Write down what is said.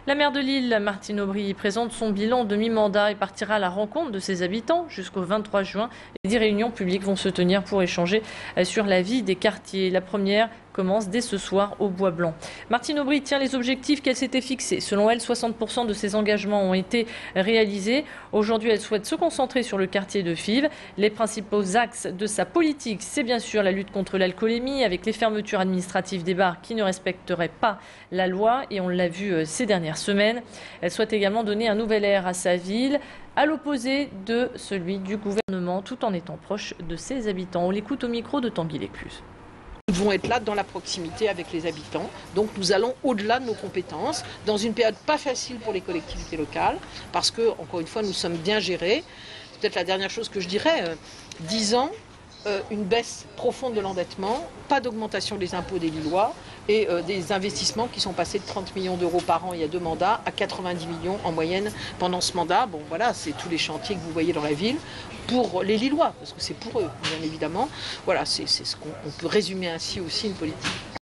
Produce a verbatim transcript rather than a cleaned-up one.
La maire de Lille, Martine Aubry, présente son bilan de mi-mandat et partira à la rencontre de ses habitants jusqu'au vingt-trois juin. Les dix réunions publiques vont se tenir pour échanger sur la vie des quartiers. La première commence dès ce soir au Bois Blanc. Martine Aubry tient les objectifs qu'elle s'était fixés. Selon elle, soixante pour cent de ses engagements ont été réalisés. Aujourd'hui, elle souhaite se concentrer sur le quartier de Fives. Les principaux axes de sa politique, c'est bien sûr la lutte contre l'alcoolémie, avec les fermetures administratives des bars qui ne respecteraient pas la loi, et on l'a vu ces dernières semaines. Elle souhaite également donner un nouvel air à sa ville, à l'opposé de celui du gouvernement, tout en étant proche de ses habitants. On l'écoute au micro de Tanguy Lécluse. Nous devons être là dans la proximité avec les habitants. Donc nous allons au-delà de nos compétences, dans une période pas facile pour les collectivités locales, parce que, encore une fois, nous sommes bien gérés. Peut-être la dernière chose que je dirais, euh, dix ans, euh, une baisse profonde de l'endettement, pas d'augmentation des impôts des Lillois et euh, des investissements qui sont passés de trente millions d'euros par an il y a deux mandats à quatre-vingt-dix millions en moyenne pendant ce mandat. Bon voilà, c'est tous les chantiers que vous voyez dans la ville pour les Lillois, parce que c'est pour eux, bien évidemment. Voilà, c'est ce qu'on peut résumer ainsi aussi une politique.